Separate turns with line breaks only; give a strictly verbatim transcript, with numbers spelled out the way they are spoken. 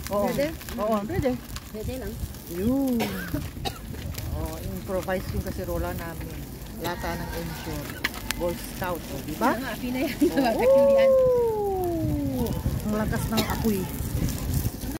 Oo.
Pwede?
Oo, pwede.
Pwede lang.
Yun. Oh, improvise yung kasirola namin. Lata ng ensure. Boy Scout, oh, di ba?
Nga, pinay. Nakakilian.
Ang lakas ng apoy.